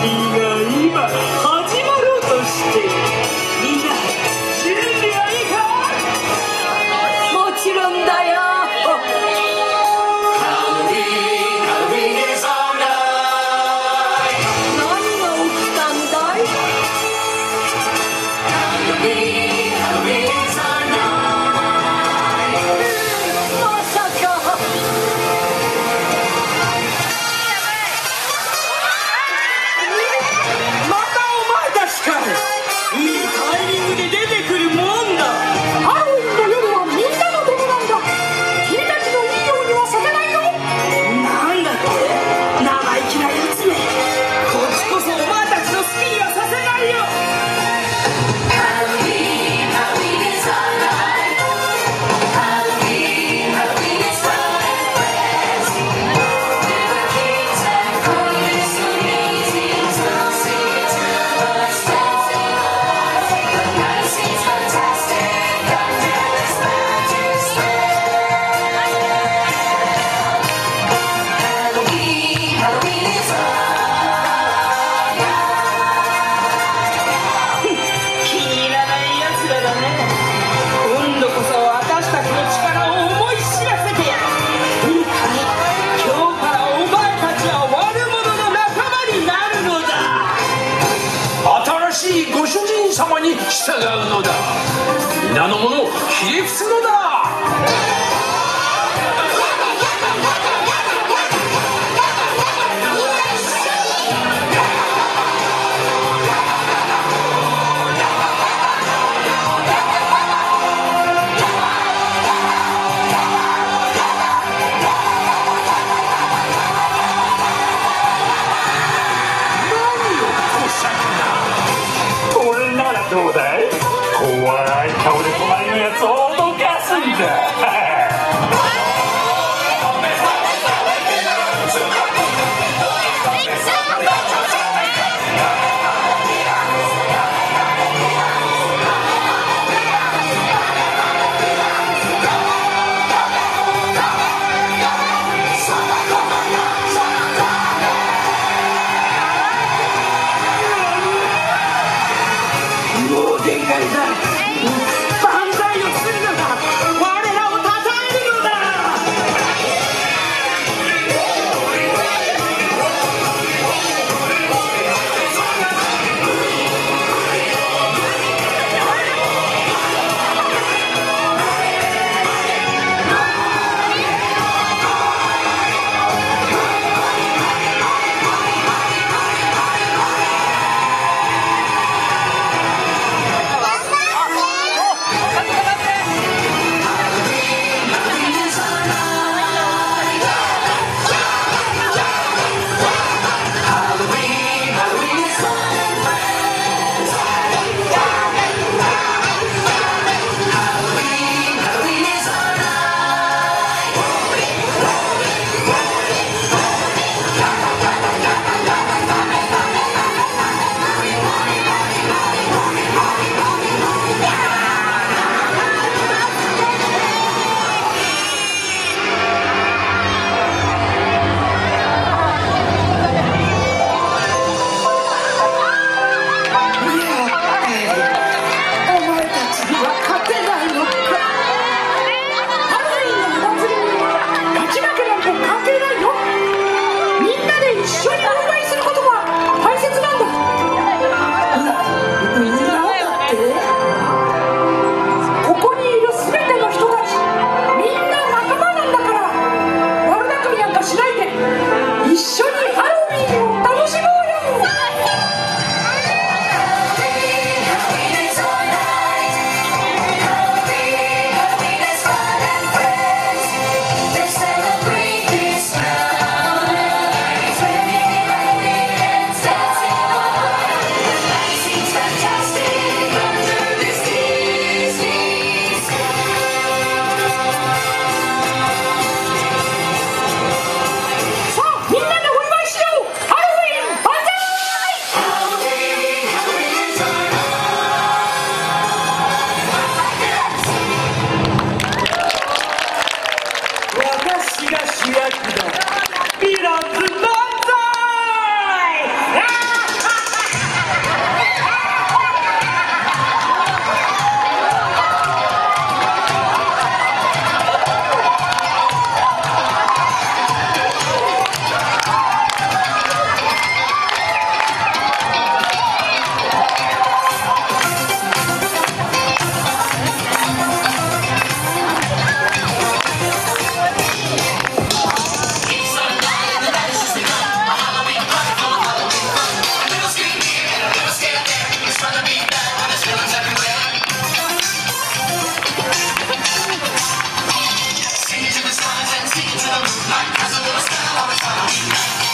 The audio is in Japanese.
ーが今始まろうとしている。みんな準備はいいか？ もちろんだよ。何が起きたんだい？まさか。 またお前たちかい。いいタイミングで出てくるもんだ。 ハロウィンの夜はみんなのものなんだ。君たちのいいようにはさせないよ。 なんだって生意気なやつめ。こっちこそお前たちの好きにはさせないよ。気に入らないやつらだね。今度こそ私たちの力を思い知らせてやる。いいかい？今日からお前たちは悪者の仲間になるのだ。新しいご主人様に従うのだ。皆の者をひれ伏すのだ。これならどうだい？怖い顔で隣のやつを脅かすんだ。もう出 My cousin was still on the phone.